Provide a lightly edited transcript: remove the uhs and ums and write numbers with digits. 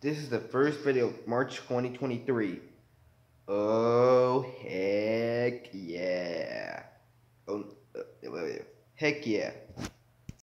This is the first video, March 2023. Oh, heck yeah. Oh, heck yeah.